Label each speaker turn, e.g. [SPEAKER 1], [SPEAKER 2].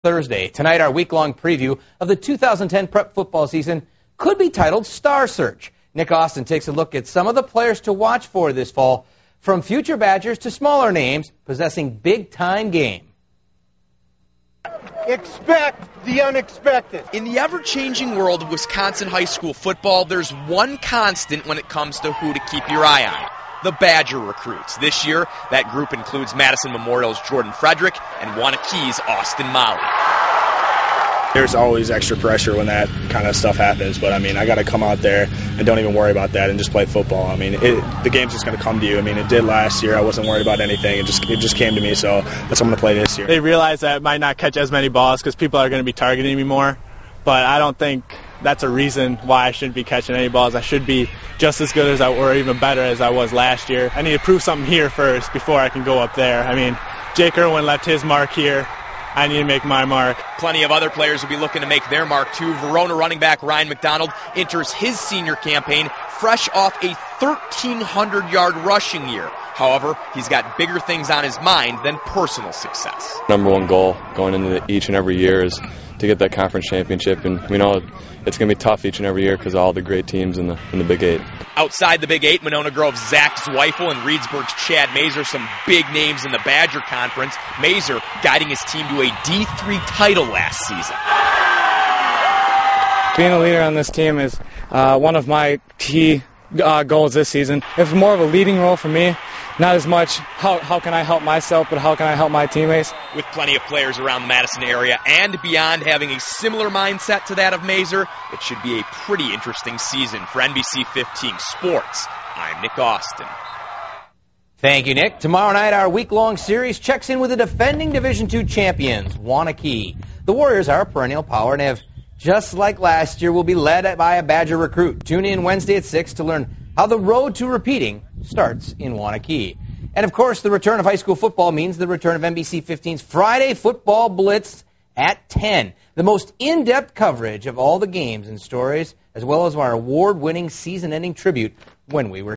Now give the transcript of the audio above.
[SPEAKER 1] Thursday. Tonight, our week-long preview of the 2010 prep football season could be titled Star Search. Nick Austin takes a look at some of the players to watch for this fall, from future Badgers to smaller names possessing big-time game.
[SPEAKER 2] Expect the unexpected.
[SPEAKER 3] In the ever-changing world of Wisconsin high school football, there's one constant when it comes to who to keep your eye on: the Badger recruits. This year, that group includes Madison Memorial's Jordan Frederick and Waunakee's Austin Molly.
[SPEAKER 4] There's always extra pressure when that kind of stuff happens, but I mean, I got to come out there and don't even worry about that and just play football. I mean, the game's just going to come to you. I mean, it did last year. I wasn't worried about anything. It just came to me, so that's what I'm going to play this year.
[SPEAKER 5] They realize that I might not catch as many balls because people are going to be targeting me more, but I don't think that's a reason why I shouldn't be catching any balls. I should be just as good as or even better as I was last year. I need to prove something here first before I can go up there. I mean, Jake Irwin left his mark here. I need to make my mark.
[SPEAKER 3] Plenty of other players will be looking to make their mark, too. Verona running back Ryan McDonald enters his senior campaign fresh off a 1,300-yard rushing year. However, he's got bigger things on his mind than personal success.
[SPEAKER 6] Number one goal going into each and every year is to get that conference championship, and we know it's going to be tough each and every year because of all the great teams in the Big Eight.
[SPEAKER 3] Outside the Big Eight, Monona Grove's Zach Zweifel and Reedsburg's Chad Mazer, some big names in the Badger Conference. Mazer guiding his team to a D3 title last season.
[SPEAKER 5] Being a leader on this team is one of my key goals this season. It's more of a leading role for me, not as much how can I help myself, but how can I help my teammates. With
[SPEAKER 3] plenty of players around the Madison area and beyond having a similar mindset to that of Mazer, it should be a pretty interesting season for NBC 15 Sports. I'm Nick Austin.
[SPEAKER 1] Thank you, Nick. Tomorrow night, our week-long series checks in with the defending Division II champions, Waunakee. The Warriors are a perennial power and have, just like last year, will be led by a Badger recruit. Tune in Wednesday at 6 to learn how the road to repeating starts in Waunakee. And, of course, the return of high school football means the return of NBC 15's Friday Football Blitz at 10. The most in-depth coverage of all the games and stories, as well as our award-winning season-ending tribute when we were